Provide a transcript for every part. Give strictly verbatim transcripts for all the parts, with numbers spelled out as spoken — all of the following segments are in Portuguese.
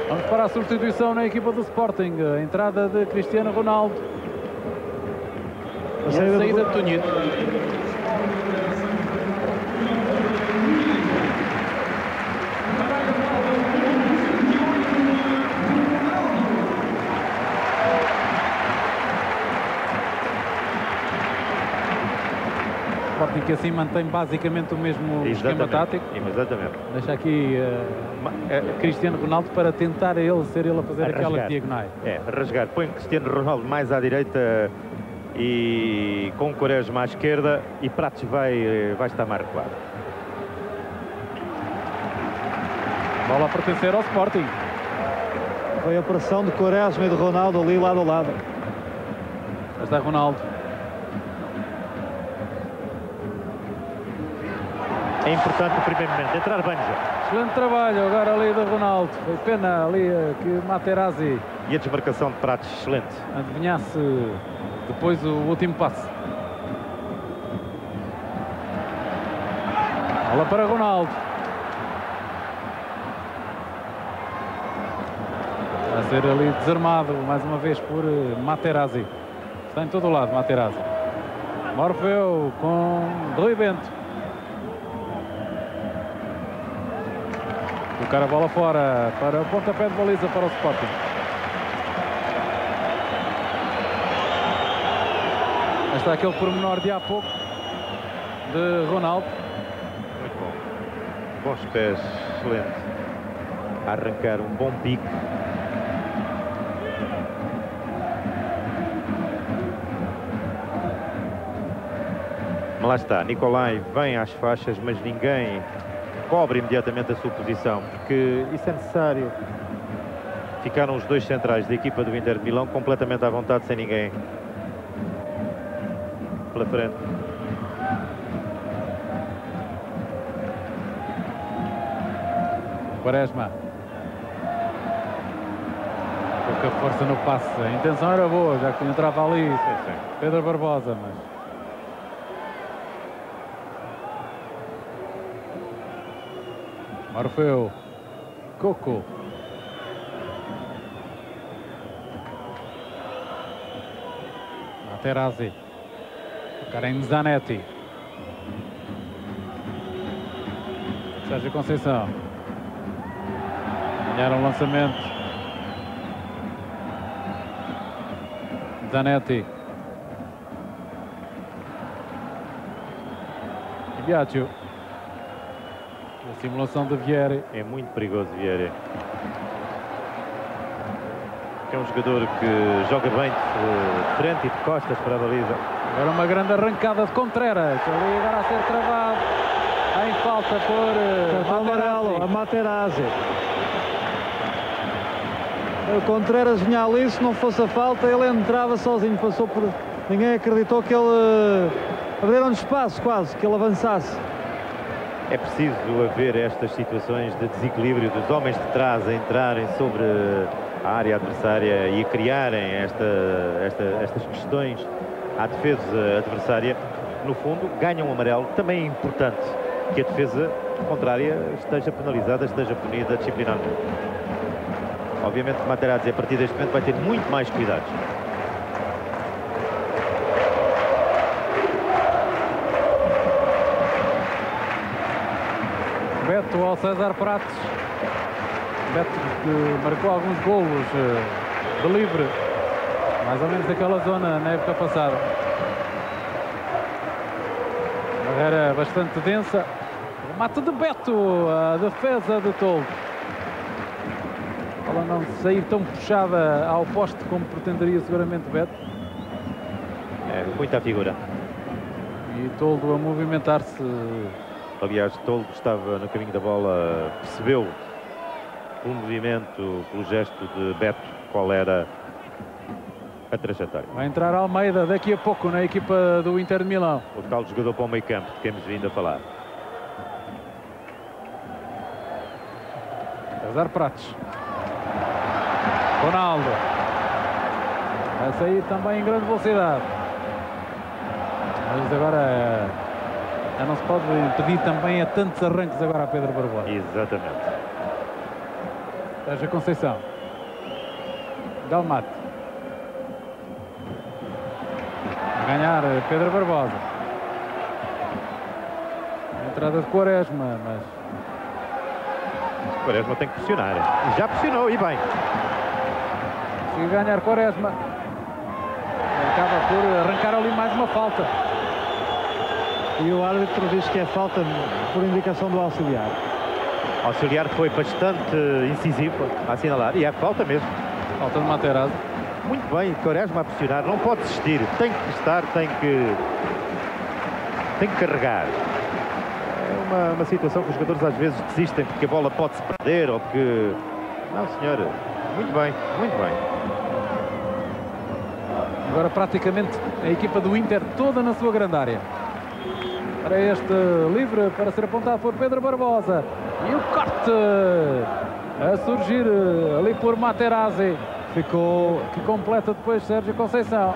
Vamos para a substituição na equipa do Sporting. A entrada de Cristiano Ronaldo. A saída, a saída do... de Tonhito. Sporting que assim mantém basicamente o mesmo exatamente, esquema tático. Exatamente. Deixa aqui uh, Cristiano Ronaldo para tentar a ele ser ele a fazer a aquelas rasgar. diagonais. É, rasgar. Põe Cristiano Ronaldo mais à direita e com o Quaresma à esquerda e Pratos vai, vai estar mais recuado. Bola a pertencer ao Sporting. Foi a pressão de Quaresma e de Ronaldo ali lado a lado. Mas está Ronaldo. É importante no primeiro momento, entrar bem já. Excelente trabalho agora ali do Ronaldo. Foi pena ali que Materazzi. E a desmarcação de Pratos, excelente. Adivinhasse depois o último passe. Bola para Ronaldo. Vai ser ali desarmado mais uma vez por Materazzi. Está em todo o lado Materazzi. Morfeu com Rui Bento. Colocar a bola fora para o pontapé de baliza para o Sporting. Aí está aquele pormenor de há pouco de Ronaldo. Muito bom. Bons pés, excelente. A arrancar um bom pique. Mas lá está, Nicolai vem às faixas, mas ninguém cobre imediatamente a sua posição, porque isso é necessário. Ficaram os dois centrais da equipa do Inter de Milão completamente à vontade, sem ninguém pela frente. Quaresma. Pouca força no passe. A intenção era boa, já que entrava ali sim, sim. Pedro Barbosa, mas... Morfeu. Coco. Materazzi. Karim Zanetti. Sérgio Conceição. Ganharam o lançamento. Zanetti. Biagio. A simulação de Vieri. É muito perigoso Vieri. É um jogador que joga bem de frente e de costas para a baliza. Agora uma grande arrancada de Contreras. Ali agora a ser travado. Em falta por uh, amarelo, a Materazzi. O Contreras vinha ali, se não fosse a falta, ele entrava sozinho. Passou por... Ninguém acreditou que ele... Abriram espaço quase, que ele avançasse. É preciso haver estas situações de desequilíbrio dos homens de trás a entrarem sobre a área adversária e a criarem esta, esta, estas questões à defesa adversária. No fundo, ganham um amarelo. Também é importante que a defesa contrária esteja penalizada, esteja punida disciplinarmente. Obviamente que Materazzi, a partir deste momento, vai ter muito mais cuidados. Beto ao César Pratos. Beto que marcou alguns golos de livre, mais ou menos daquela zona na época passada. Barreira bastante densa. O mate de Beto, a defesa de Toldo. Ela não sair tão puxada ao poste como pretenderia seguramente Beto. É muita figura. E Toldo a movimentar-se. Aliás, Toldo estava no caminho da bola, percebeu pelo movimento, pelo gesto de Beto, qual era a trajetória. Vai entrar Almeida daqui a pouco na equipa do Inter de Milão. O tal jogador para o meio campo, de quem hemos vindo a falar. César Pratos. Ronaldo. Vai sair também em grande velocidade. Mas agora já não se pode pedir também a tantos arranques agora a Pedro Barbosa. Exatamente. Sérgio Conceição. Dalmate. Ganhar Pedro Barbosa. Entrada de Quaresma, mas... Quaresma tem que pressionar. E já pressionou, e bem. Se ganhar Quaresma, acaba por arrancar ali mais uma falta. E o árbitro diz que é falta por indicação do auxiliar. O auxiliar foi bastante incisivo a assinalar. E é falta mesmo. Falta de Materazzi. Muito bem, Quaresma a pressionar. Não pode desistir. Tem que estar, tem que... Tem que carregar. É uma, uma situação que os jogadores às vezes desistem porque a bola pode se perder ou porque... Não, senhor. Muito bem, muito bem. Agora praticamente a equipa do Inter toda na sua grande área. Para este livre para ser apontado por Pedro Barbosa. E o corte a surgir ali por Materazzi. Ficou... Que completa depois Sérgio Conceição.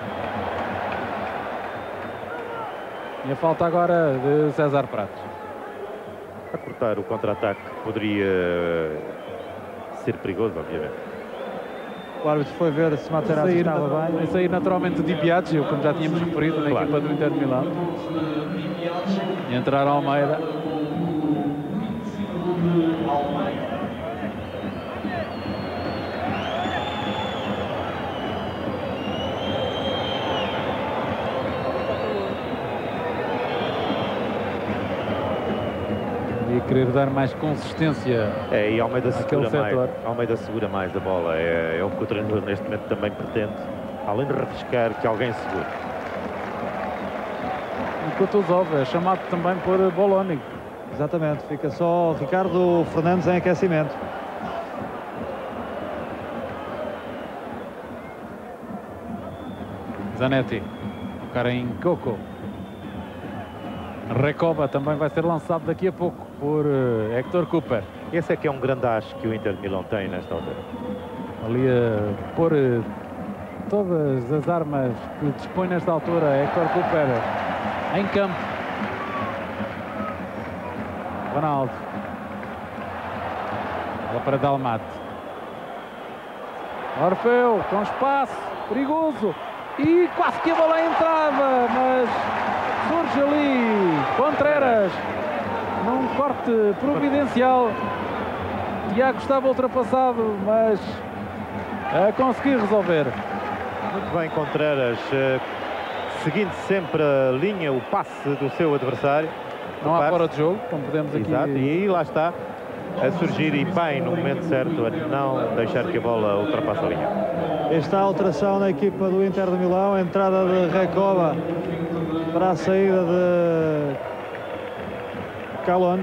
E a falta agora de César Pratos. A cortar o contra-ataque poderia ser perigoso, obviamente. O árbitro foi ver se Materazzi estava bem. Vai sair naturalmente de Biagio, como já tínhamos referido na Claro. equipa do Inter de Milão. E entrar Almeida. E querer dar mais consistência. É, e Almeida segura Aquele mais, setor. Almeida segura mais a bola. É, é o que o treinador neste momento também pretende. Além de refrescar, que alguém segure. E Kutuzov é chamado também por Boloni. Exatamente, fica só Ricardo Fernandes em aquecimento. Zanetti, o cara em Coco. Recoba também vai ser lançado daqui a pouco por uh, Héctor Cooper. Esse é que é um grande acho que o Inter de Milão tem nesta altura. Ali a pôr uh, todas as armas que dispõe nesta altura Héctor Cooper em campo. Ronaldo. Bola para Dalmate. Orfeu com espaço, perigoso. E quase que a bola entrava, mas surge ali Contreras num corte providencial. Tiago estava ultrapassado, mas a conseguir resolver. Muito bem, Contreras, eh, seguindo sempre a linha, o passe do seu adversário. Não há Passe. fora de jogo, como podemos aqui... Exato, e aí lá está a surgir e bem no momento certo a não deixar que a bola ultrapasse a linha. Está a alteração na equipa do Inter de Milão, a entrada de Recoba para a saída de Calon.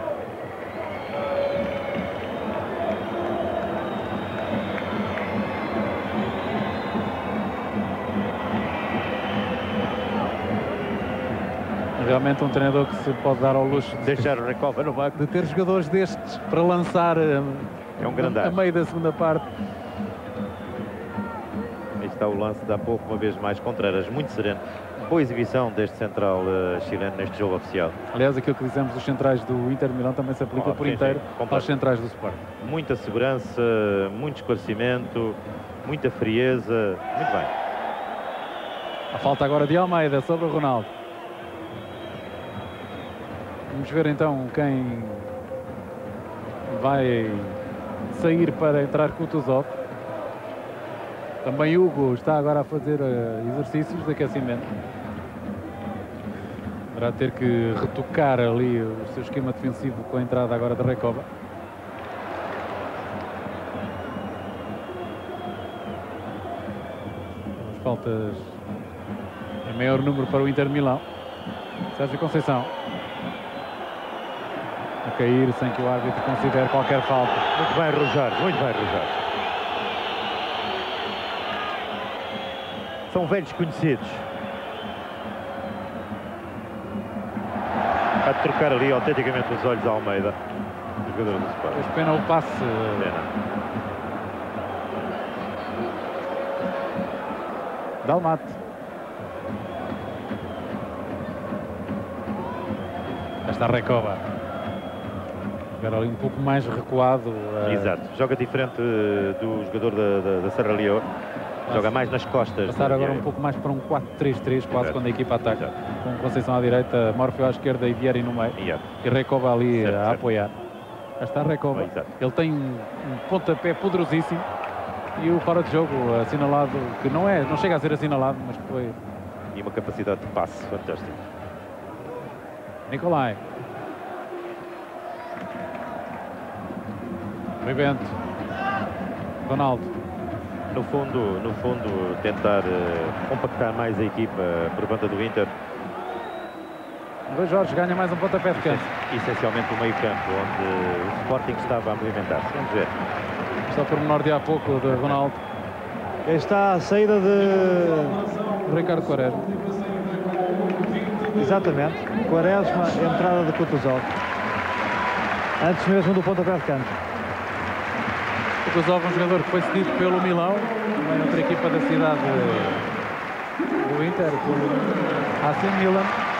Realmente um treinador que se pode dar ao luxo de, Deixar o Recoba no banco de ter jogadores destes para lançar uh, é um grande a, a acho. meio da segunda parte. Aí está o lance de há pouco, uma vez mais, Contreras, muito sereno. Boa exibição deste central uh, chileno neste jogo oficial. Aliás, aquilo que dizemos dos centrais do Inter de Milão também se aplica Oh, por sim, inteiro sim, completo. aos centrais do Sport. Muita segurança, muito esclarecimento, muita frieza. Muito bem. A falta agora de Almeida sobre o Ronaldo. Vamos ver então quem vai sair para entrar Kutuzov. Também Hugo está agora a fazer uh, exercícios de aquecimento. Deverá ter que retocar ali o seu esquema defensivo com a entrada agora de Recoba. As faltas em maior número para o Inter de Milão. Sérgio Conceição. A cair sem que o árbitro considere qualquer falta. Muito bem, Rogério. Muito bem, Rogério. São velhos conhecidos. A trocar ali autenticamente os olhos a Almeida, o jogador do Sport. Pois pena o passe. Pena. Dalmate. Esta Recoba. Jogar ali um pouco mais recuado. Uh... Exato. Joga diferente do jogador da, da, da Serra Leoa. Joga mais nas costas. Passar agora um pouco mais para um quatro três três, quase. Exato. Quando a equipa ataca. Exato. Com Conceição à direita, Morfeu à esquerda e Vieri no meio. Exato. E Recoba ali certo, a certo. apoiar. Já está Recoba. Exato. Ele tem um, um pontapé poderosíssimo. E o fora de jogo assinalado, que não é, não chega a ser assinalado, mas foi. E uma capacidade de passe fantástica. Nicolai. Rui Bento. Ronaldo. No fundo, no fundo tentar uh, compactar mais a equipa por conta do Inter. Luís Jorge ganha mais um pontapé de canto. Essencialmente o meio campo, onde o Sporting estava a movimentar-se. Vamos ver. Só por menor de há pouco de Ronaldo. Aí está a saída de Ricardo Quaresma. Exatamente. Quaresma, entrada de Kutuzov. Antes mesmo do pontapé de canto. Kutuzov, um jogador que foi cedido pelo Milão, também outra equipa da cidade do Inter, pelo A C Milan.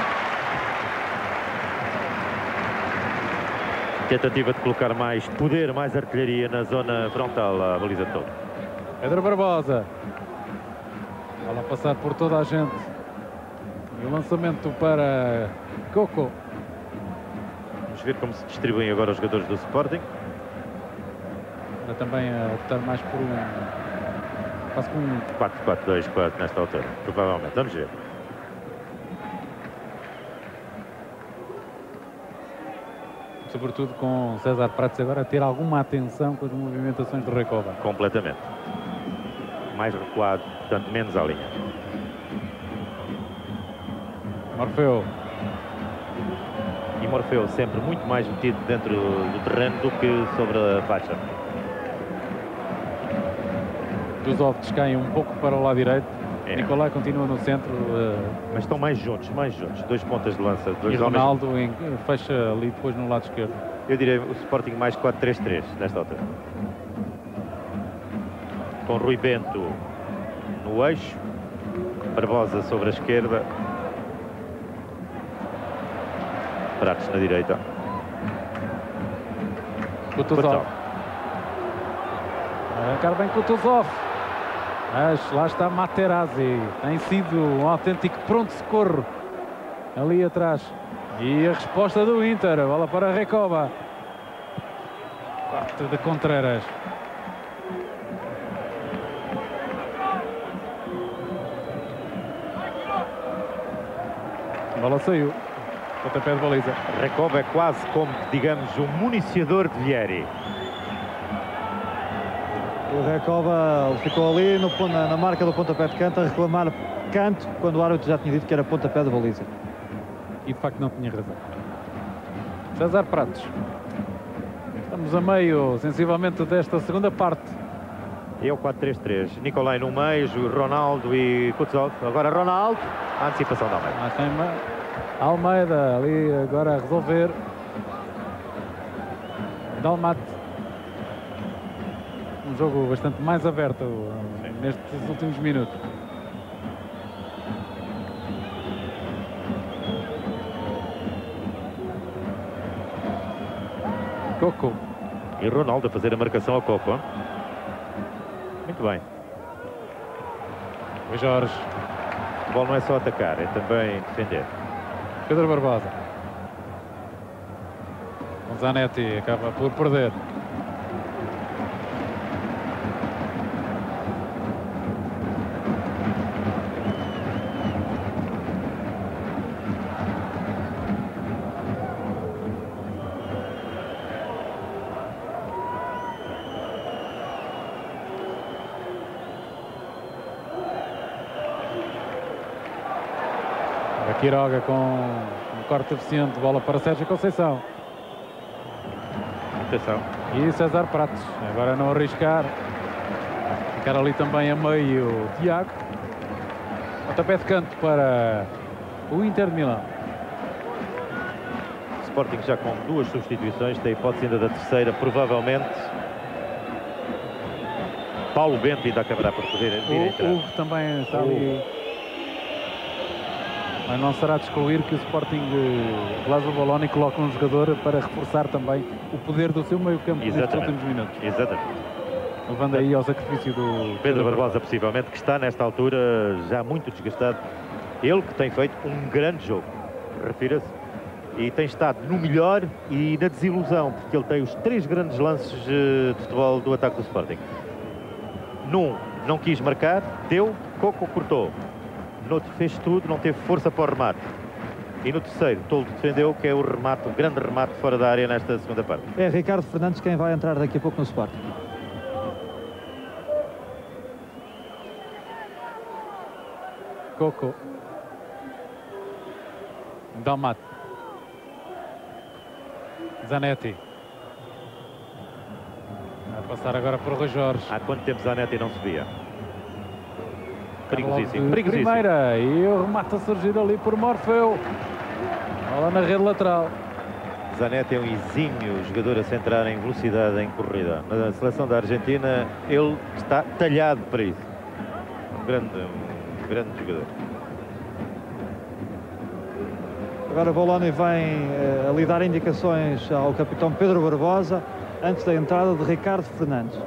Tentativa de colocar mais poder, mais artilharia na zona frontal à baliza de todo. Pedro Barbosa. Bola a passar por toda a gente. E o lançamento para Coco. Vamos ver como se distribuem agora os jogadores do Sporting. Ainda também a optar mais por um... quase com um... quatro quatro dois quatro nesta altura, provavelmente. Vamos ver. Sobretudo com César Prates agora a ter alguma atenção com as movimentações de Recoba. Completamente. Mais recuado, portanto menos à linha. Morfeu. E Morfeu sempre muito mais metido dentro do terreno do que sobre a faixa. Kutuzov descai um pouco para o lado direito. É. Nicolai continua no centro. Uh... Mas estão mais juntos, mais juntos. Dois pontas de lança. Dois e Ronaldo homens... em... fecha ali depois no lado esquerdo. Eu diria o Sporting mais quatro três três nesta altura. Com Rui Bento no eixo. Barbosa sobre a esquerda. Prates na direita. Kutuzov. Arrancar bem Kutuzov. Mas lá está Materazzi. Tem sido um autêntico pronto-socorro ali atrás. E a resposta do Inter. A bola para Recoba. Corte de Contreras. A bola saiu. Pontapé de baliza. Recoba é quase como, digamos, um municiador de Vieri. O Recoba ficou ali no, na, na marca do pontapé de canto a reclamar canto quando o árbitro já tinha dito que era pontapé de baliza. E de facto não tinha razão. César Prates. Estamos a meio, sensivelmente, desta segunda parte. E é o quatro três três. Nicolai no meio, Ronaldo e Kutuzov. Agora Ronaldo. A antecipação da Almeida. Mas tem Almeida ali agora a resolver. Dalmat. Um jogo bastante mais aberto Sim. nestes últimos minutos. Coco. E Ronaldo a fazer a marcação ao Coco. Muito bem. O Jorge. O futebol não é só atacar, é também defender. Pedro Barbosa. O Zanetti acaba por perder. Quiroga com um corte eficiente, bola para Sérgio Conceição. Atenção. E César Prates, agora não arriscar. Ficar ali também a meio Tiago. Pontapé de canto para o Inter de Milão. Sporting já com duas substituições, tem hipótese ainda da terceira, provavelmente. Paulo Bento ainda acabará por poder vir a entrar. O Hugo também está ali. Mas não será de excluir que o Sporting Laszlo Bologna coloque um jogador para reforçar também o poder do seu meio campo nestes últimos minutos. Exatamente. Levando aí ao sacrifício do Pedro Barbosa, possivelmente, que está nesta altura já muito desgastado. Ele que tem feito um grande jogo, refira-se, e tem estado no melhor e na desilusão, porque ele tem os três grandes lances de futebol do ataque do Sporting. Num, não quis marcar, deu, Coco cortou. No outro fez tudo, não teve força para o remate. E no terceiro, Toldo defendeu, que é o remate, o grande remate fora da área nesta segunda parte. É Ricardo Fernandes quem vai entrar daqui a pouco no Sporting. Coco. Dalmat. Zanetti. Vai passar agora para o Rui Jorge. Há quanto tempo Zanetti não subia? Perigosíssimo. Perigosíssimo. Primeira, e o remate a surgir ali por Morfeu. Bola na rede lateral. Zanetti é um exímio jogador a centrar em velocidade em corrida. Na seleção da Argentina, ele está talhado para isso. Um grande, um grande jogador. Agora Bologna vem uh, ali dar indicações ao capitão Pedro Barbosa antes da entrada de Ricardo Fernandes.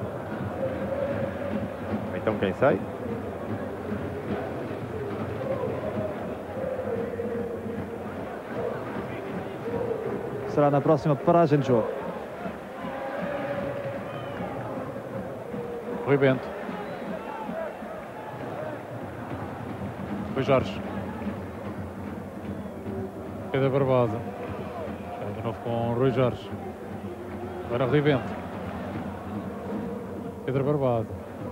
Então quem sai? Será na próxima paragem de jogo. Rui Bento. Rui Jorge. Pedro Barbosa. Já de novo com o Rui Jorge. Agora Rui Bento. Pedro Barbosa.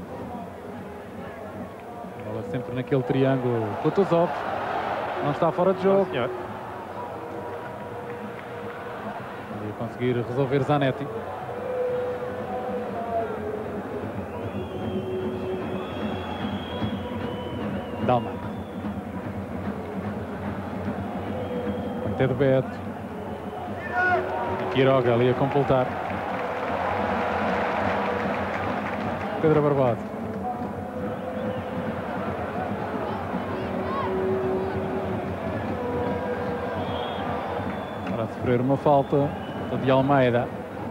Bola sempre naquele triângulo. Kutuzov. Não está fora de jogo. Não, Conseguir resolver Zanetti. Dalma. Até do Beto. Quiroga ali a completar. Pedro Barbosa. Para sofrer uma falta de Almeida.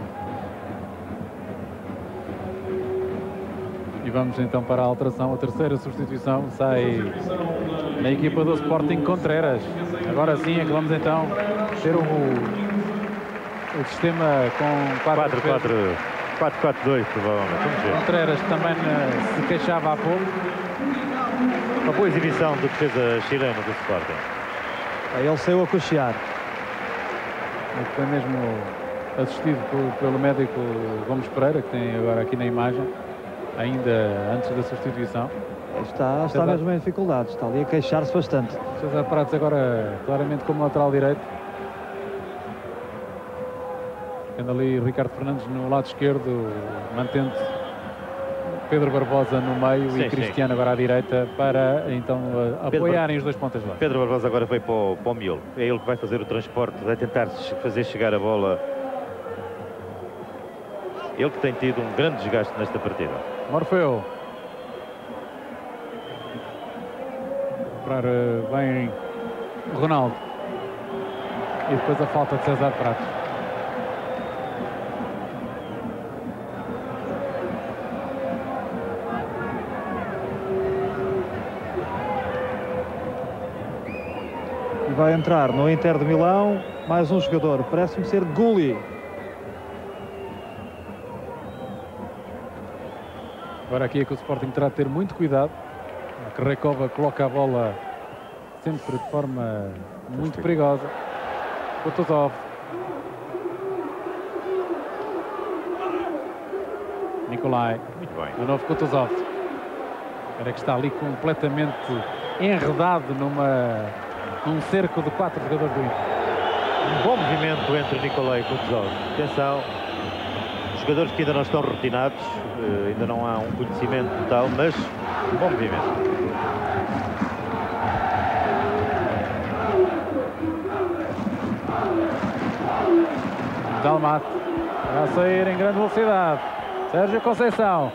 E vamos então para a alteração, a terceira substituição sai na equipa do Sporting Contreras. Agora sim é que vamos então ter o, o sistema com quatro quatro dois provavelmente. Vamos ver. Contreras também uh, se queixava há pouco. Uma boa exibição do defesa chileno do Sporting. Aí ele saiu a cochear. Foi mesmo assistido pelo médico Gomes Pereira, que tem agora aqui na imagem, ainda antes da substituição. Está, está mesmo em dificuldades, está ali a queixar-se bastante. César Prates agora claramente como lateral direito. Tendo ali Ricardo Fernandes no lado esquerdo, mantendo Pedro Barbosa no meio sim, e Cristiano sim. agora à direita para então apoiarem Pedro, os dois pontas lá. Pedro Barbosa agora veio para o, para o miolo. É ele que vai fazer o transporte, vai tentar fazer chegar a bola. Ele que tem tido um grande desgaste nesta partida. Morfeu. Para bem Ronaldo. E depois a falta de César Prates. Vai entrar no Inter de Milão mais um jogador, parece-me ser Gulli. Agora aqui é que o Sporting terá de ter muito cuidado, que Recoba coloca a bola sempre de forma muito perigosa. Kutuzov. Nicolai. Muito bem. O novo Kutuzov. Agora que está ali completamente enredado numa... um cerco de quatro jogadores do Inter. Um bom movimento entre Nicolai e Kutuzov. Atenção, jogadores que ainda não estão rotinados, uh, ainda não há um conhecimento total, mas um bom movimento. Dalmat a sair em grande velocidade. Sérgio Conceição.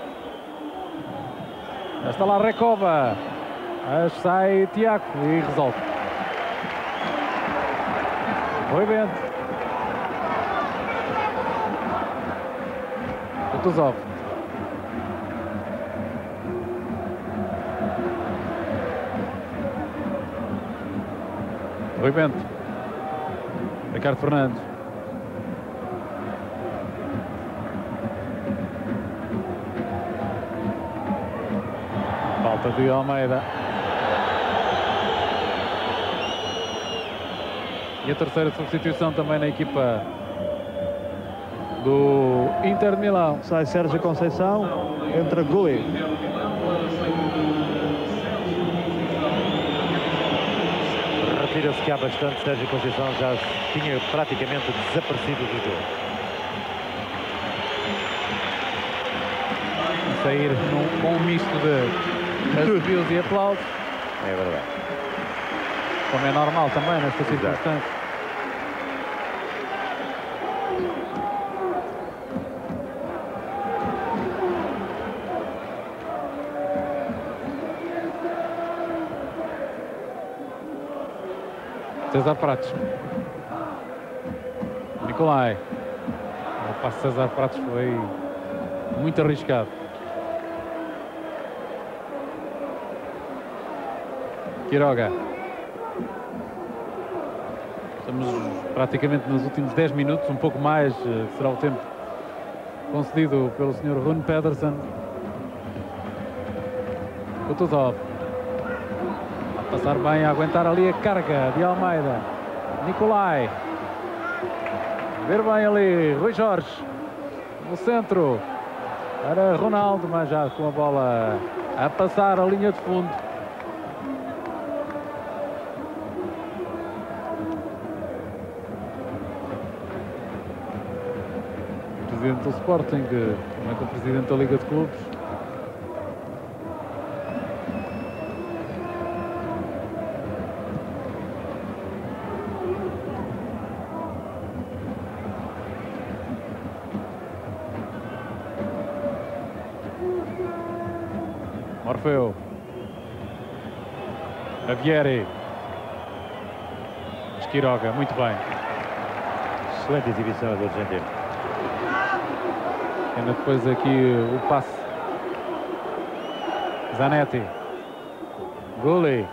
Já está lá Recoba. Sai Tiago e resolve. Rui Bento. Kutuzov. Rui Bento. Ricardo Fernandes. Falta de Almeida. E a terceira substituição também na equipa do Inter de Milão. Sai Sérgio Conceição, entra Gulli. Retira-se que há bastante. Sérgio Conceição já tinha praticamente desaparecido do jogo. Sair num, com um misto de assobios e aplausos. É verdade. Como é normal também nesta circunstância. César Pratos. Nicolai. O passo de César Pratos foi muito arriscado. Quiroga. Estamos praticamente nos últimos dez minutos, um pouco mais será o tempo concedido pelo senhor Rune Pedersen. Kutuzov. A passar bem, a aguentar ali a carga de Almeida. Nicolai. Ver bem ali Rui Jorge. No centro. Para Ronaldo, mas já com a bola a passar a linha de fundo. Presidente do Sporting, também com o presidente da Liga de Clubes. Morfeu. Avieri. Quiroga, muito bem. Excelente exibição do argentino. Ainda depois aqui o passe. Zanetti. Gulli.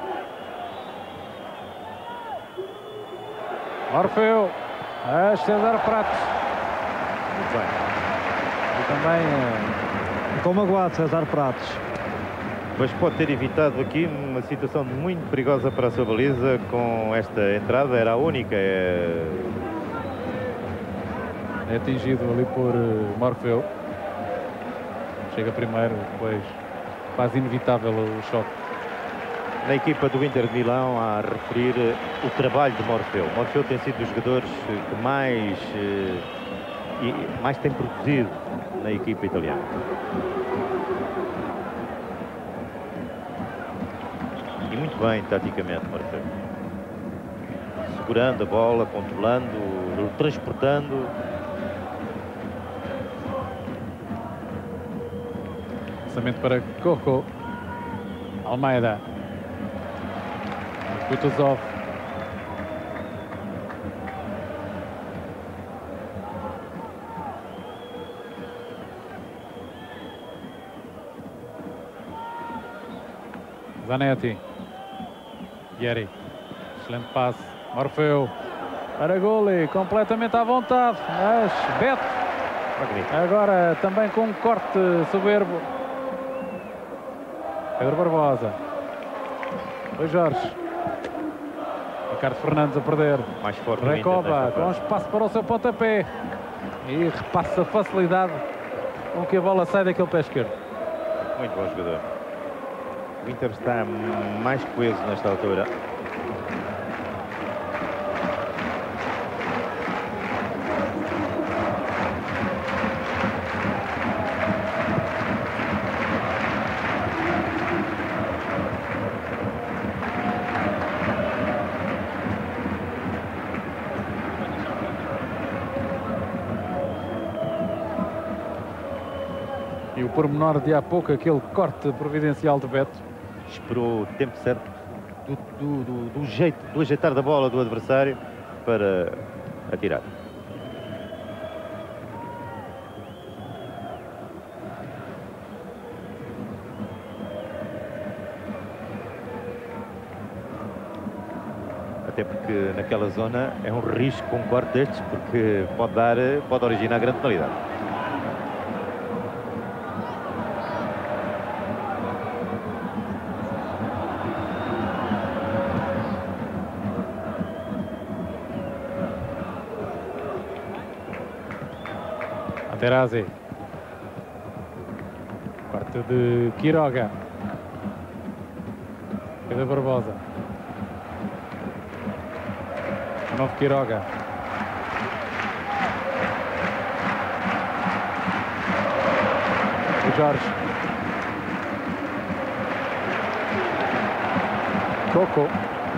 Morfeu. A César Pratos. Muito bem. E também... Uh... Ficou magoado César Pratos. Mas pode ter evitado aqui uma situação muito perigosa para a sua baliza com esta entrada. Era a única. É, é atingido ali por uh, Morfeu. Chega primeiro, depois quase inevitável o choque. Na equipa do Inter de Milão, a referir o trabalho de Morfeu. Morfeu tem sido dos jogadores que mais, uh, mais tem produzido na equipa italiana. E muito bem, taticamente, Morfeu. Segurando a bola, controlando, transportando. Lançamento para Coco. Almeida. Kutuzov. Zanetti. Vieri. Excelente passe. Morfeu. Para Gulli. Completamente à vontade. Mas Beto. Agora também com um corte soberbo. Pedro Barbosa. Rui Jorge. Ricardo Fernandes a perder. Mais forte. Recoba com espaço para o seu pontapé. E repassa a facilidade com que a bola sai daquele pé esquerdo. Muito bom jogador. O Inter está mais coeso nesta altura. E o pormenor de há pouco, aquele corte providencial de Beto. Esperou o tempo certo do, do, do, do jeito, do ajeitar da bola do adversário para atirar. Até porque naquela zona é um risco um corte destes, porque pode dar, pode originar grande penalidade. Materazzi. Corte de Quiroga. Pedro Barbosa. O novo Quiroga. O Jorge. Coco.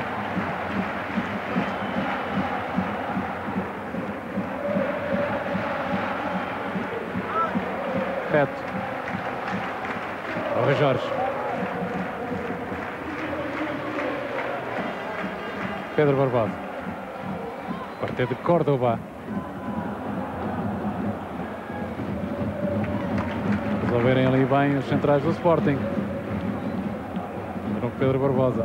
Peto. O Jorge. Pedro Barbosa. Corte de Córdoba. Resolverem ali bem os centrais do Sporting. O Pedro Barbosa.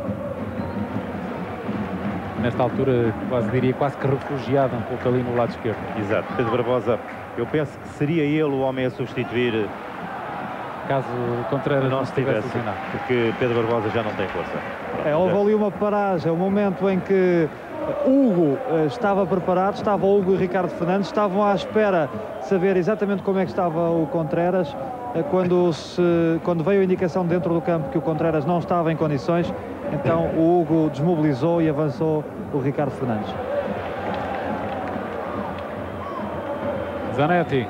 Nesta altura, quase diria, quase que refugiado um pouco ali no lado esquerdo. Exato. Pedro Barbosa, eu penso que seria ele o homem a substituir caso o Contreras não estivesse lesionado. Porque Pedro Barbosa já não tem força. É, houve ali uma paragem, um momento em que Hugo uh, estava preparado, estava Hugo e Ricardo Fernandes, estavam à espera de saber exatamente como é que estava o Contreras, uh, quando, se, quando veio a indicação dentro do campo que o Contreras não estava em condições, então o Hugo desmobilizou e avançou o Ricardo Fernandes. Zanetti.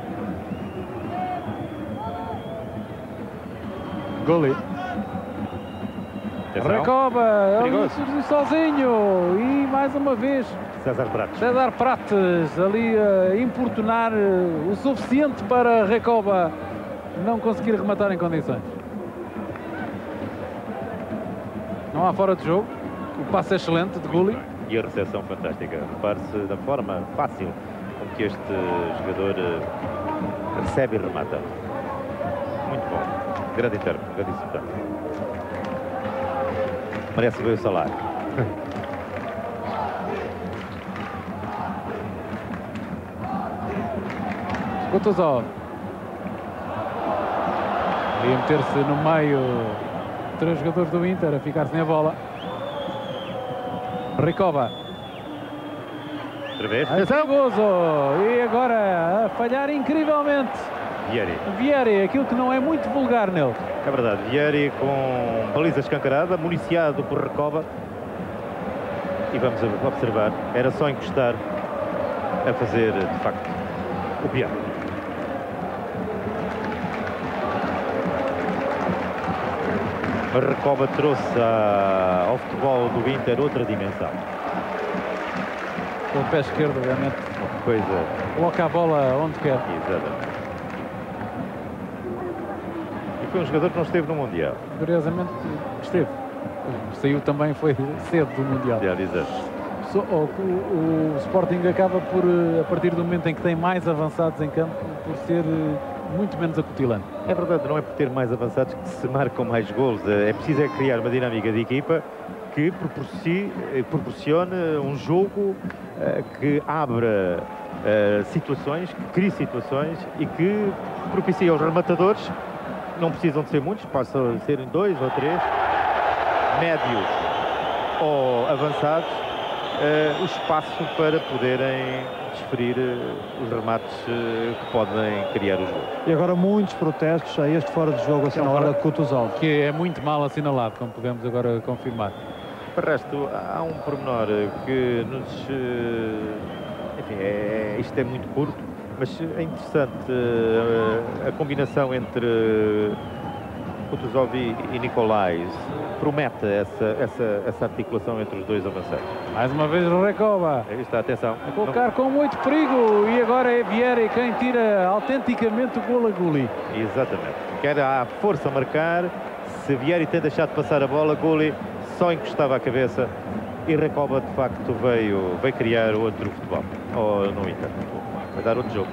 Gulli. Recoba, ali sozinho e mais uma vez César Prates. César Prates ali a importunar o suficiente para Recoba não conseguir rematar em condições. Não há fora de jogo. O passe é excelente de Gulli. E a recepção fantástica. Repare-se da forma fácil com que este jogador recebe e remata. Muito bom. Grande intérprete, grandíssimo tanto. Merece bem o salário. Kutuzov. Ia meter-se no meio. Três jogadores do Inter a ficar sem a bola. Recoba. Outra vez. Atenção, Gozo. E agora a falhar incrivelmente. Vieri. Vieri, aquilo que não é muito vulgar nele. É verdade, Vieri com baliza escancarada, municiado por Recoba. E vamos observar, era só encostar a fazer, de facto, o pior. A Recoba trouxe a, ao futebol do Inter outra dimensão. Com o pé esquerdo, realmente. Coisa. Coloca a bola onde quer. Exatamente. Foi um jogador que não esteve no Mundial. Curiosamente esteve. Saiu também, foi cedo do Mundial. So, oh, o, o Sporting acaba por, a partir do momento em que tem mais avançados em campo, por ser muito menos acutilante. É verdade, não é por ter mais avançados que se marcam mais golos. É preciso é criar uma dinâmica de equipa que proporcione um jogo uh, que abra uh, situações, que crie situações e que propicie aos rematadores. Não precisam de ser muitos, passam a serem dois ou três, médios ou avançados, uh, o espaço para poderem desferir uh, os remates uh, que podem criar os gols. E agora muitos protestos a este fora de jogo assinalado a Kutuzov. Que é muito mal assinalado, como podemos agora confirmar. Para resto, há um pormenor que nos... Uh, enfim, é, isto é muito curto. Mas é interessante uh, a combinação entre Kutuzov e, e Nicolais. Promete essa, essa, essa articulação entre os dois avançados. Mais uma vez o Recoba. Aí está, atenção. A colocar Não... com muito perigo. E agora é Vieri quem tira autenticamente o gol a Gulli. Exatamente. Quer a força marcar. Se Vieri tem deixado passar a bola, Gulli só encostava a cabeça e Recoba de facto veio, veio criar outro futebol, ou no Inter, vai dar outro jogo.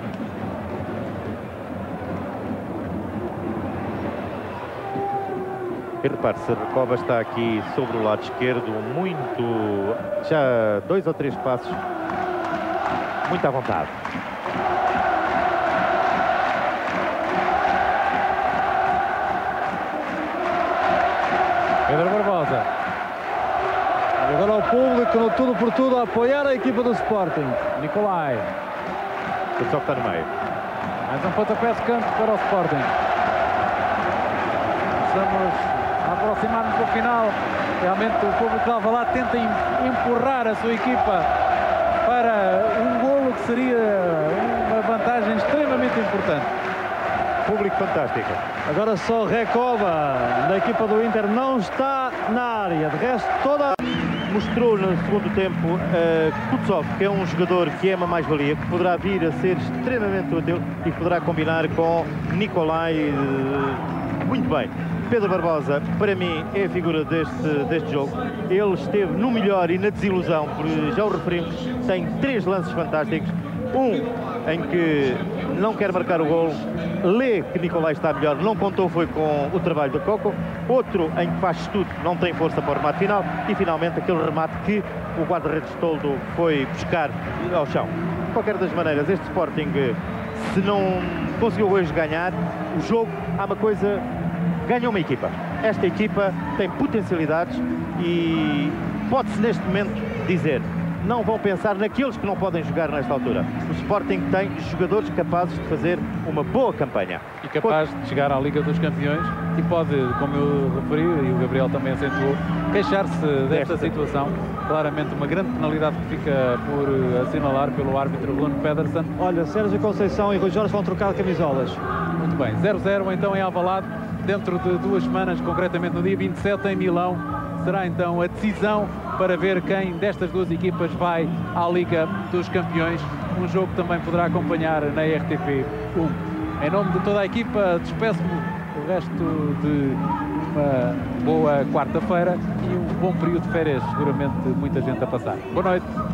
E repare-se, Recoba está aqui sobre o lado esquerdo, muito, já dois ou três passos, muito à vontade. Pedro Barbosa. E agora o público no tudo por tudo a apoiar a equipa do Sporting. Nicolai. O pessoal que está no meio. Mais um pontapé de canto para o Sporting. Estamos a aproximar-nos do final. Realmente o público de Alvalade tenta empurrar a sua equipa para um golo que seria uma vantagem extremamente importante. Público fantástico. Agora só Recoba da equipa do Inter não está na área. De resto, toda... Mostrou no segundo tempo uh, Kutsov, que é um jogador que é uma mais-valia, que poderá vir a ser extremamente útil e poderá combinar com Nicolai uh, muito bem. Pedro Barbosa, para mim, é a figura deste, deste jogo. Ele esteve no melhor e na desilusão, porque já o referimos, tem três lances fantásticos. Um em que não quer marcar o golo, lê que Nicolai está melhor, não contou foi com o trabalho do Coco. Outro em que faz tudo, não tem força para o remate final. E finalmente aquele remate que o guarda-redes Toldo foi buscar ao chão. De qualquer das maneiras, este Sporting, se não conseguiu hoje ganhar o jogo, há uma coisa, ganhou uma equipa. Esta equipa tem potencialidades e pode-se neste momento dizer, não vão pensar naqueles que não podem jogar nesta altura. O Sporting tem jogadores capazes de fazer uma boa campanha. E capaz de chegar à Liga dos Campeões e pode, como eu referi e o Gabriel também acentuou, queixar-se desta situação. Claramente uma grande penalidade que fica por assinalar pelo árbitro Bruno Pedersen. Olha, Sérgio Conceição e Rui Jorge vão trocar de camisolas. Muito bem, zero a zero então em Alvalade, dentro de duas semanas, concretamente no dia vinte e sete em Milão, será então a decisão para ver quem destas duas equipas vai à Liga dos Campeões. Um jogo que também poderá acompanhar na R T P um. Em nome de toda a equipa, despeço-me o resto de uma boa quarta-feira e um bom período de férias, seguramente muita gente a passar. Boa noite.